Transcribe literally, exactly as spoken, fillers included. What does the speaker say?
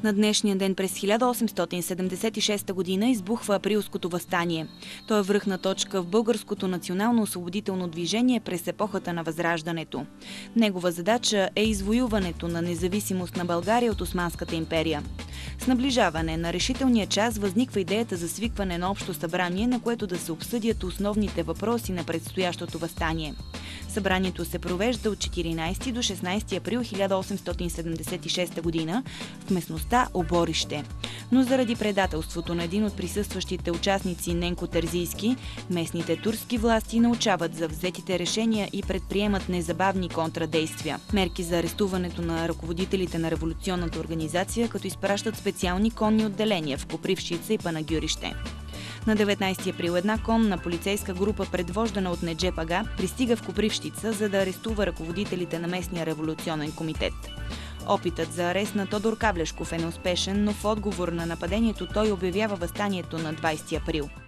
На днешния ден през хиляда осемстотин седемдесет и шеста година избухва Априлското въстание. То е връхна точка в българското национално-освободително движение през епохата на Възраждането. Негова задача е извоюването на независимост на България от Османската империя. С наближаване на решителния час възниква идеята за свикване на общо събрание, на което да се обсъдят основните въпроси на предстоящото въстание. Събранието се провежда от четиринайсети до шестнайсети април хиляда осемстотин седемдесет и шеста година в местността Оборище. Но заради предателството на един от присъстващите участници Ненко Терзийски, местните турски власти научават за взетите решения и предприемат незабавни контрадействия. Мерки за арестуването на ръководителите на революционната организация, като изпращат специални конни отделения в Копривщица и Панагюрище. На деветнайсети април една конна полицейска група, предвождана от Неджеп Ага, пристига в Копривщица, за да арестува ръководителите на местния революционен комитет. Опитът за арест на Тодор Каблешков е неуспешен, но в отговор на нападението той обявява въстанието на двайсети април.